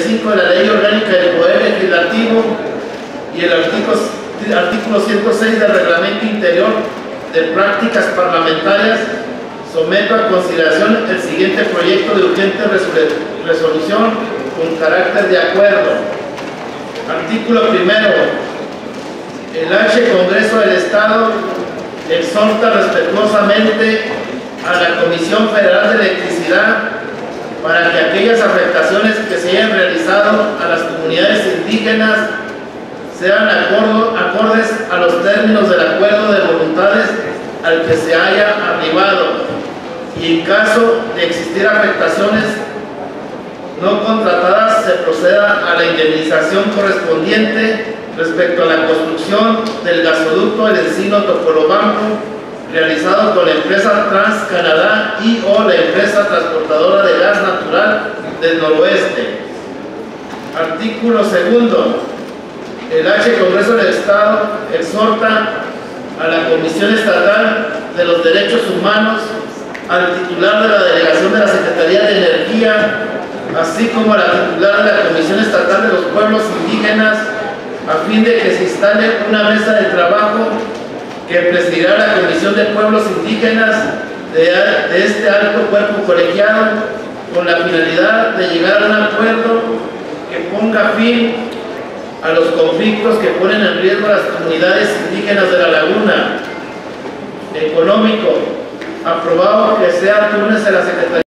85 de la Ley Orgánica del Poder Legislativo y el artículo 106 del Reglamento Interior de Prácticas Parlamentarias, someto a consideración el siguiente proyecto de urgente resolución con carácter de acuerdo. Artículo primero. El H. Congreso del Estado exhorta respetuosamente a la Comisión Federal de Electricidad para que aquellas afectaciones que se hayan realizado a las comunidades indígenas sean acordes a los términos del acuerdo de voluntades al que se haya arribado, y en caso de existir afectaciones no contratadas se proceda a la indemnización correspondiente respecto a la construcción del gasoducto del Encino Topolobampo realizado con la empresa TransCanadá y o la empresa transportadora de gas natural del Noroeste. Artículo segundo. El H. Congreso del Estado exhorta a la Comisión Estatal de los Derechos Humanos, al titular de la Delegación de la Secretaría de Energía, así como a la titular de la Comisión Estatal de los Pueblos Indígenas, a fin de que se instale una mesa de trabajo que presidirá la Comisión de Pueblos Indígenas de este alto cuerpo colegiado, con la finalidad de llegar a un acuerdo que ponga fin a los conflictos que ponen en riesgo a las comunidades indígenas de la laguna. Económico, aprobado que sea túnez de la Secretaría